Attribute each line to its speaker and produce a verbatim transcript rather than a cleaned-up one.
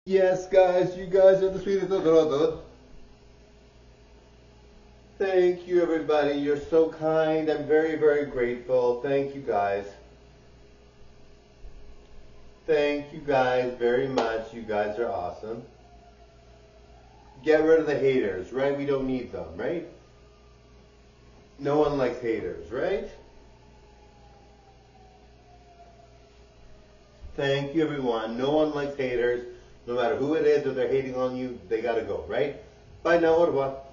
Speaker 1: Yes, guys, you guys are the sweetest of the lot. Thank you, everybody. You're so kind. I'm very, very grateful. Thank you, guys. Thank you, guys, very much. You guys are awesome. Get rid of the haters, right? We don't need them, right? No one likes haters, right? Thank you, everyone. No one likes haters. No matter who it is, if they're hating on you, they gotta go, right? Bye now, au revoir.